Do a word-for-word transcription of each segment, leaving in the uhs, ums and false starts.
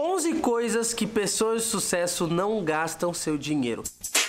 onze coisas que pessoas de sucesso não gastam seu dinheiro.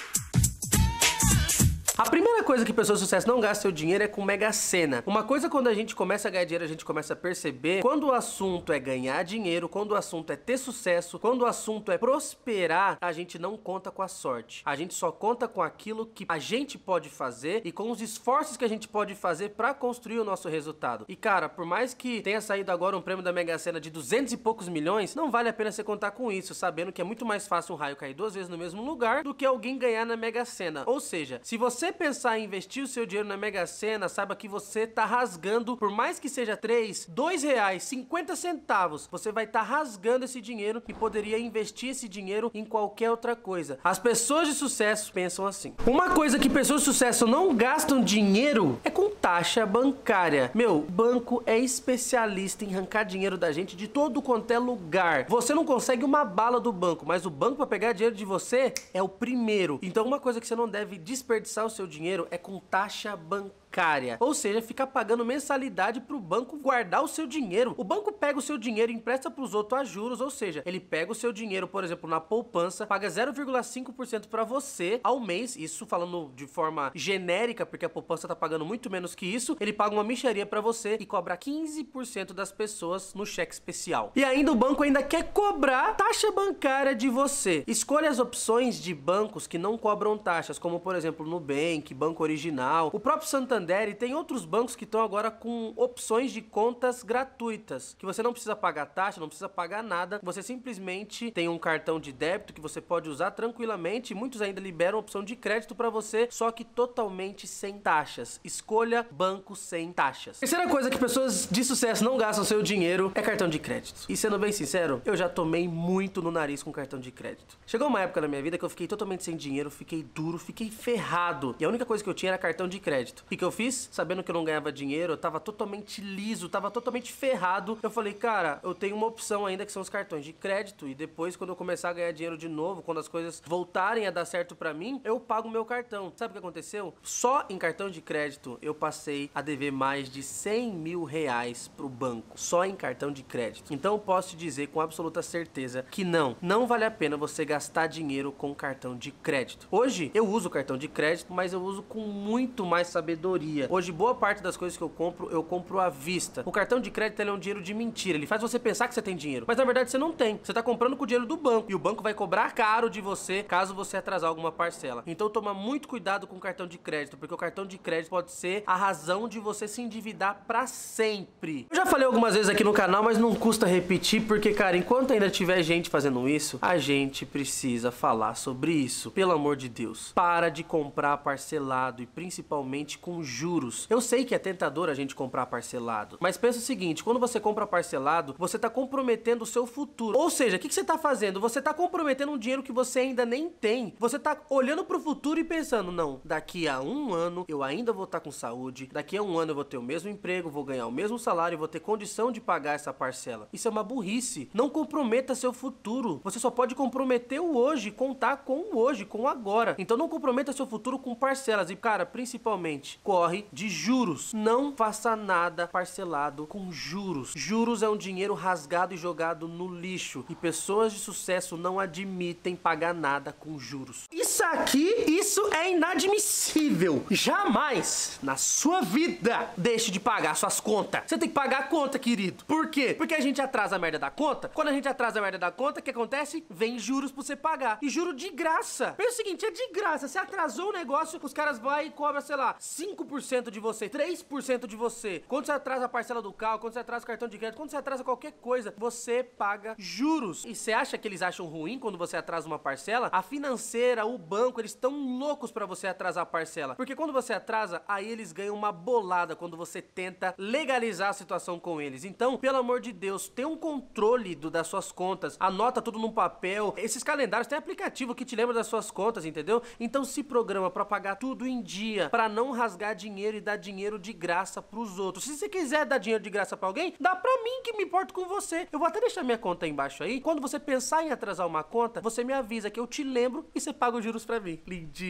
A primeira coisa que pessoas de sucesso não gastam seu dinheiro é com Mega Sena. Uma coisa, quando a gente começa a ganhar dinheiro, a gente começa a perceber, quando o assunto é ganhar dinheiro, quando o assunto é ter sucesso, quando o assunto é prosperar, a gente não conta com a sorte. A gente só conta com aquilo que a gente pode fazer e com os esforços que a gente pode fazer pra construir o nosso resultado. E cara, por mais que tenha saído agora um prêmio da Mega Sena de duzentos e poucos milhões, não vale a pena você contar com isso, sabendo que é muito mais fácil um raio cair duas vezes no mesmo lugar do que alguém ganhar na Mega Sena. Ou seja, se você Se você pensar em investir o seu dinheiro na Mega Sena, saiba que você tá rasgando, por mais que seja três, dois reais, cinquenta centavos, você vai estar tá rasgando esse dinheiro e poderia investir esse dinheiro em qualquer outra coisa. As pessoas de sucesso pensam assim. Uma coisa que pessoas de sucesso não gastam dinheiro é com taxa bancária. Meu, banco é especialista em arrancar dinheiro da gente de todo quanto é lugar. Você não consegue uma bala do banco, mas o banco para pegar dinheiro de você é o primeiro. Então uma coisa que você não deve desperdiçar o seu dinheiro é com taxa bancária, ou seja, ficar pagando mensalidade pro banco guardar o seu dinheiro. O banco pega o seu dinheiro e empresta pros outros a juros, ou seja, ele pega o seu dinheiro, por exemplo, na poupança, paga zero vírgula cinco por cento para você ao mês, isso falando de forma genérica, porque a poupança tá pagando muito menos que isso, ele paga uma mixaria para você e cobra quinze por cento das pessoas no cheque especial. E ainda o banco ainda quer cobrar taxa bancária de você. Escolha as opções de bancos que não cobram taxas, como por exemplo, Nubank, Banco Original, o próprio Santander, e tem outros bancos que estão agora com opções de contas gratuitas, que você não precisa pagar taxa, não precisa pagar nada, você simplesmente tem um cartão de débito que você pode usar tranquilamente, e muitos ainda liberam opção de crédito para você, só que totalmente sem taxas. Escolha banco sem taxas. Terceira coisa que pessoas de sucesso não gastam seu dinheiro é cartão de crédito. E sendo bem sincero, eu já tomei muito no nariz com cartão de crédito. Chegou uma época na minha vida que eu fiquei totalmente sem dinheiro, fiquei duro, fiquei ferrado. E a única coisa que eu tinha era cartão de crédito. O que, que eu fiz? Sabendo que eu não ganhava dinheiro, eu tava totalmente liso, tava totalmente ferrado. Eu falei, cara, eu tenho uma opção ainda que são os cartões de crédito. E depois, quando eu começar a ganhar dinheiro de novo, quando as coisas voltarem a dar certo pra mim, eu pago o meu cartão. Sabe o que aconteceu? Só em cartão de crédito eu passei a dever mais de cem mil reais pro banco. Só em cartão de crédito. Então eu posso te dizer com absoluta certeza que não, não vale a pena você gastar dinheiro com cartão de crédito. Hoje eu uso cartão de crédito, mas eu uso com muito mais sabedoria. Hoje boa parte das coisas que eu compro, eu compro à vista. O cartão de crédito ele é um dinheiro de mentira, ele faz você pensar que você tem dinheiro, mas na verdade você não tem. Você tá comprando com o dinheiro do banco e o banco vai cobrar caro de você caso você atrasar alguma parcela. Então toma muito cuidado com o cartão de crédito, porque o cartão de crédito pode ser a razão de você se endividar pra sempre. Eu já falei algumas vezes aqui no canal, mas não custa repetir, porque cara, enquanto ainda tiver gente fazendo isso, a gente precisa falar sobre isso. Pelo amor de Deus, para de comprar parcelado e principalmente com juros. Eu sei que é tentador a gente comprar parcelado, mas pensa o seguinte, quando você compra parcelado, você tá comprometendo o seu futuro. Ou seja, o que, que você tá fazendo? Você tá comprometendo um dinheiro que você ainda nem tem. Você tá olhando pro futuro e pensando, não, daqui a um ano eu ainda vou estar com saúde, daqui a um ano eu vou ter o mesmo emprego, vou ganhar o mesmo salário, vou ter condição de pagar essa parcela. Isso é uma burrice. Não comprometa seu futuro. Você só pode comprometer o hoje, contar com o hoje, com o agora. Então não comprometa seu futuro com parcelas. E cara, principalmente, corre de juros. Não faça nada parcelado com juros. Juros é um dinheiro rasgado e jogado no lixo. E pessoas de sucesso não admitem pagar nada com juros. Isso aqui, isso é inadmissível. Jamais na sua vida deixe de pagar suas contas. Você tem que pagar a conta, querido. Por quê? Porque a gente atrasa a merda da conta. Quando a gente atrasa a merda da conta, o que acontece? Vem juros pra você pagar. E juro de graça. Pensa o seguinte, é de graça. Você atrasou o negócio, os caras vão e cobram, sei lá, cinco por cento de você, três por cento de você. Quando você atrasa a parcela do carro, quando você atrasa o cartão de crédito, quando você atrasa qualquer coisa, você paga juros. E você acha que eles acham ruim quando você atrasa uma parcela? A financeira, o banco, eles estão loucos pra você atrasar a parcela. Porque quando você atrasa, aí eles ganham uma bolada quando você tenta legalizar a situação com eles. Então, pelo amor de Deus, tenha um controle do, das suas contas. Anota tudo num papel. Esses calendários tem aplicativo que te lembra das suas contas, entendeu? Então se programa pra pagar tudo em dia, pra não rasgar dinheiro e dar dinheiro de graça pros outros. Se você quiser dar dinheiro de graça pra alguém, dá pra mim, que me importo com você. Eu vou até deixar minha conta aí embaixo aí. Quando você pensar em atrasar uma conta, você me avisa que eu te lembro e você paga os juros pra mim. Lindinho.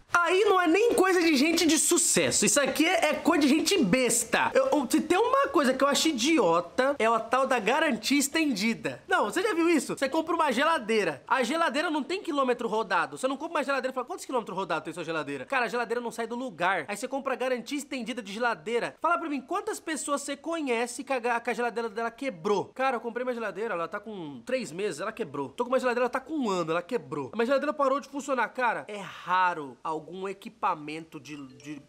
Aí não é nem coisa de gente de sucesso. Isso aqui é, é coisa de gente besta. Eu, eu, se tem uma coisa que eu acho idiota, é a tal da garantia estendida. Não, você já viu isso? Você compra uma geladeira. A geladeira não tem quilômetro rodado. Você não compra uma geladeira e fala, quantos quilômetros rodados tem sua geladeira? Cara, a geladeira não sai do lugar. Aí você compra a garantia estendida de geladeira. Fala pra mim, quantas pessoas você conhece que a, que a geladeira dela quebrou? Cara, eu comprei minha geladeira, ela tá com três meses, ela quebrou. Tô com uma geladeira, ela tá com um ano, ela quebrou. A minha geladeira parou de funcionar. Cara, é raro algum equipamento de... de...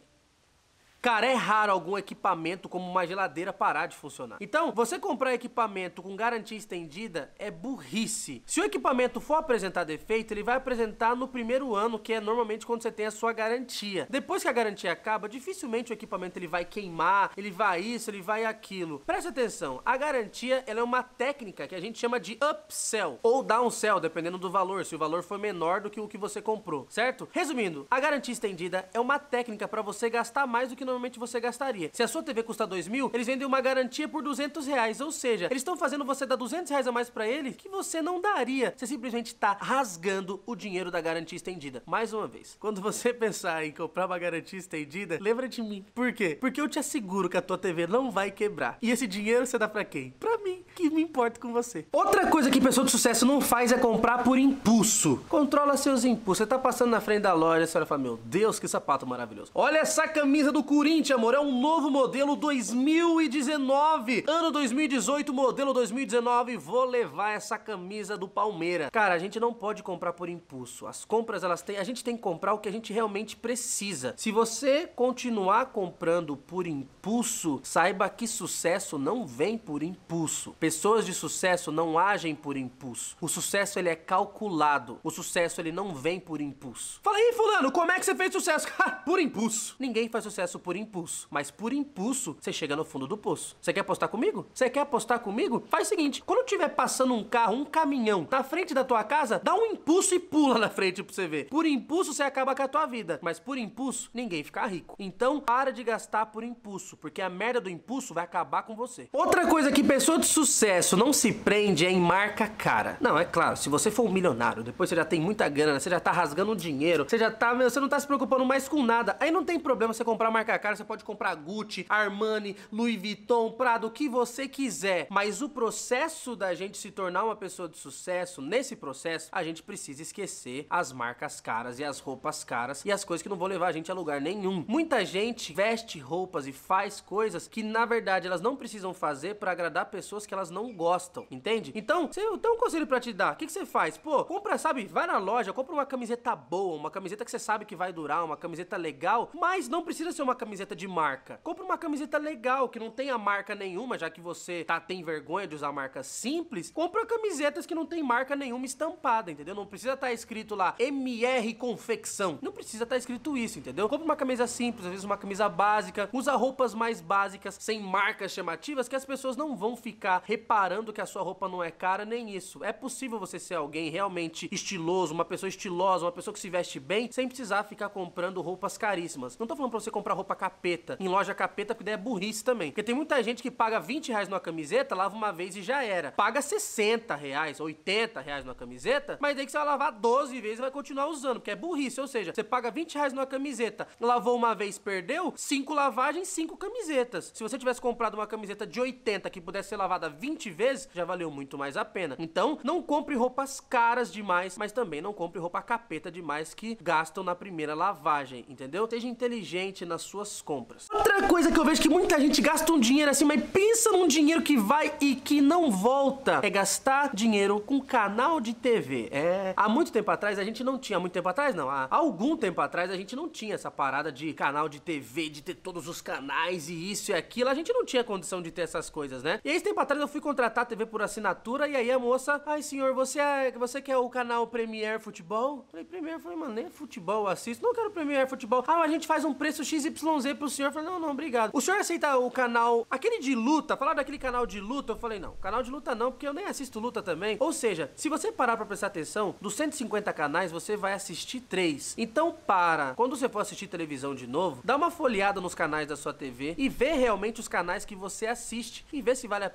Cara, é raro algum equipamento como uma geladeira parar de funcionar. Então, você comprar equipamento com garantia estendida é burrice. Se o equipamento for apresentar defeito, ele vai apresentar no primeiro ano, que é normalmente quando você tem a sua garantia. Depois que a garantia acaba, dificilmente o equipamento ele vai queimar, ele vai isso, ele vai aquilo. Preste atenção, a garantia ela é uma técnica que a gente chama de upsell ou downsell, dependendo do valor, se o valor for menor do que o que você comprou, certo? Resumindo, a garantia estendida é uma técnica para você gastar mais do que normalmente você gastaria. Se a sua T V custa dois mil, eles vendem uma garantia por duzentos reais, ou seja, eles estão fazendo você dar duzentos reais a mais pra ele que você não daria. Você simplesmente tá rasgando o dinheiro da garantia estendida. Mais uma vez, quando você pensar em comprar uma garantia estendida, lembra de mim. Por quê? Porque eu te asseguro que a tua T V não vai quebrar. E esse dinheiro você dá pra quem? Pra mim, que me importa com você. Outra coisa que pessoa de sucesso não faz é comprar por impulso. Controla seus impulsos. Você tá passando na frente da loja, você vai falar, meu Deus, que sapato maravilhoso. Olha essa camisa do Corinthians, amor, é um novo modelo dois mil e dezenove. Ano dois mil e dezoito, modelo dois mil e dezenove. Vou levar essa camisa do Palmeiras. Cara, a gente não pode comprar por impulso. As compras, elas têm... A gente tem que comprar o que a gente realmente precisa. Se você continuar comprando por impulso, saiba que sucesso não vem por impulso. Pessoas de sucesso não agem por impulso. O sucesso, ele é calculado. O sucesso, ele não vem por impulso. Fala aí, fulano, como é que você fez sucesso? Por impulso. Ninguém faz sucesso por impulso. Mas por impulso, você chega no fundo do poço. Você quer apostar comigo? Você quer apostar comigo? Faz o seguinte, quando tiver passando um carro, um caminhão, na frente da tua casa, dá um impulso e pula na frente pra você ver. Por impulso, você acaba com a tua vida. Mas por impulso, ninguém fica rico. Então, para de gastar por impulso, porque a merda do impulso vai acabar com você. Outra coisa que pessoa de sucesso não se prende é em marca cara. Não, é claro, se você for um milionário, depois você já tem muita grana, você já tá rasgando dinheiro, você já tá, você não tá se preocupando mais com nada. Aí não tem problema você comprar marca cara, você pode comprar Gucci, Armani, Louis Vuitton, Prado, o que você quiser. Mas o processo da gente se tornar uma pessoa de sucesso, nesse processo, a gente precisa esquecer as marcas caras e as roupas caras e as coisas que não vão levar a gente a lugar nenhum. Muita gente veste roupas e faz coisas que, na verdade, elas não precisam fazer pra agradar pessoas que elas não gostam, entende? Então, se eu tenho um conselho pra te dar, o que, que você faz? Pô, compra, sabe, vai na loja, compra uma camiseta boa, uma camiseta que você sabe que vai durar, uma camiseta legal, mas não precisa ser uma camiseta de marca. Compra uma camiseta legal, que não tenha marca nenhuma, já que você tá, tem vergonha de usar marcas simples. Compra camisetas que não tem marca nenhuma estampada, entendeu? Não precisa estar escrito lá M R Confecção. Não precisa estar escrito isso, entendeu? Compra uma camisa simples, às vezes uma camisa básica. Usa roupas mais básicas, sem marcas chamativas, que as pessoas não vão ficar reparando que a sua roupa não é cara, nem isso. É possível você ser alguém realmente estiloso, uma pessoa estilosa, uma pessoa que se veste bem, sem precisar ficar comprando roupas caríssimas. Não tô falando pra você comprar roupa capeta, em loja capeta, porque daí é burrice também. Porque tem muita gente que paga vinte reais numa camiseta, lava uma vez e já era. Paga sessenta reais, oitenta reais numa camiseta, mas daí que você vai lavar doze vezes e vai continuar usando, porque é burrice. Ou seja, você paga vinte reais numa camiseta, lavou uma vez, perdeu, cinco lavagens, cinco camisetas. Se você tivesse comprado uma camiseta de oitenta que pudesse ser lavada vinte vezes, já valeu muito mais a pena. Então, não compre roupas caras demais, mas também não compre roupa capeta demais que gastam na primeira lavagem, entendeu? Seja inteligente nas suas compras. Outra coisa que eu vejo que muita gente gasta um dinheiro assim, mas pensa num dinheiro que vai e que não volta, é gastar dinheiro com canal de T V. É, há muito tempo atrás a gente não tinha, há muito tempo atrás não, há algum tempo atrás a gente não tinha essa parada de canal de T V, de ter todos os canais e isso e aquilo, a gente não tinha condição de ter essas coisas, né? E aí, esse tempo atrás eu fui contratar a T V por assinatura e aí a moça, ai senhor, você é, você quer o canal Premier Futebol? Falei, Premier, falei, mano, nem futebol eu assisto, não quero Premier Futebol. Ah, a gente faz um preço X Y Z pro senhor. Falei, não, não, obrigado. O senhor aceita o canal, aquele de luta, falar daquele canal de luta? Eu falei, não, canal de luta não, porque eu nem assisto luta também. Ou seja, se você parar pra prestar atenção, dos cento e cinquenta canais, você vai assistir três. Então, para, quando você for assistir televisão de novo, dá uma folheada nos canais da sua T V e vê realmente os canais que você assiste e vê se vale a pena você continuar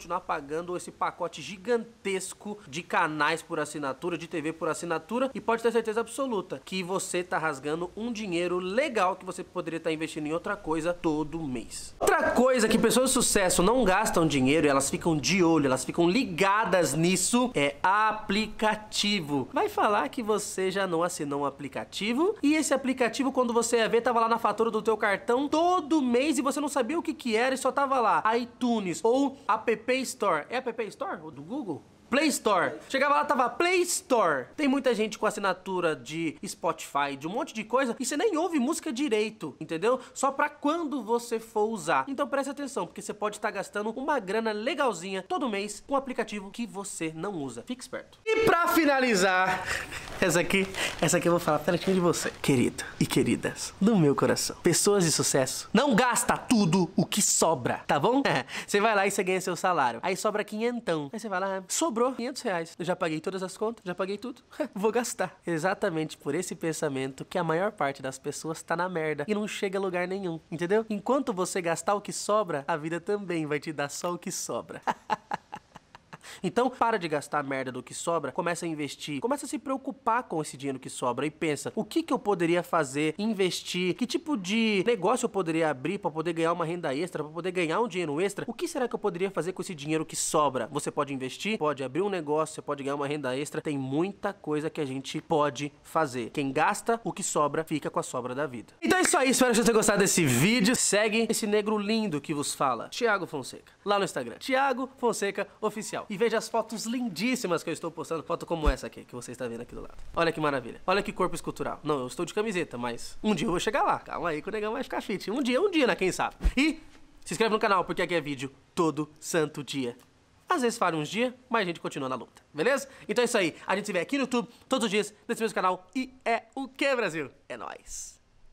continuar pagando esse pacote gigantesco de canais por assinatura, de T V por assinatura, e pode ter certeza absoluta que você tá rasgando um dinheiro legal que você poderia estar investindo em outra coisa todo mês. Outra coisa que pessoas de sucesso não gastam dinheiro e elas ficam de olho, elas ficam ligadas nisso, é aplicativo. Vai falar que você já não assinou um aplicativo e esse aplicativo, quando você ia ver, tava lá na fatura do teu cartão todo mês e você não sabia o que que era e só tava lá iTunes ou App Store. É App Store? Ou do Google? Play Store. Chegava lá, tava Play Store. Tem muita gente com assinatura de Spotify, de um monte de coisa, e você nem ouve música direito, entendeu? Só pra quando você for usar. Então preste atenção, porque você pode estar gastando uma grana legalzinha todo mês com um aplicativo que você não usa. Fique esperto. E pra finalizar, essa aqui, essa aqui eu vou falar pertinho de você, querido e queridas, no meu coração. Pessoas de sucesso não gasta tudo o que sobra, tá bom? Você vai lá e você ganha seu salário. Aí sobra quinhentão. Aí você vai lá, sobrou quinhentos reais. Eu já paguei todas as contas, já paguei tudo. Vou gastar. Exatamente por esse pensamento que a maior parte das pessoas tá na merda e não chega a lugar nenhum, entendeu? Enquanto você gastar o que sobra, a vida também vai te dar só o que sobra. Então, para de gastar a merda do que sobra, começa a investir, começa a se preocupar com esse dinheiro que sobra e pensa, o que que eu poderia fazer, investir, que tipo de negócio eu poderia abrir para poder ganhar uma renda extra, para poder ganhar um dinheiro extra, o que será que eu poderia fazer com esse dinheiro que sobra? Você pode investir, pode abrir um negócio, você pode ganhar uma renda extra, tem muita coisa que a gente pode fazer. Quem gasta o que sobra, fica com a sobra da vida. Então é isso aí, espero que você tenha gostado desse vídeo. Segue esse negro lindo que vos fala, Thiago Fonseca, lá no Instagram, Thiago Fonseca Oficial. E veja as fotos lindíssimas que eu estou postando. Foto como essa aqui, que você está vendo aqui do lado. Olha que maravilha. Olha que corpo escultural. Não, eu estou de camiseta, mas um dia eu vou chegar lá. Calma aí que o negão vai ficar fit. Um dia, um dia, né? Quem sabe? E se inscreve no canal, porque aqui é vídeo todo santo dia. Às vezes falha uns dias, mas a gente continua na luta. Beleza? Então é isso aí. A gente se vê aqui no YouTube todos os dias, nesse mesmo canal. E é o que, Brasil? É nóis.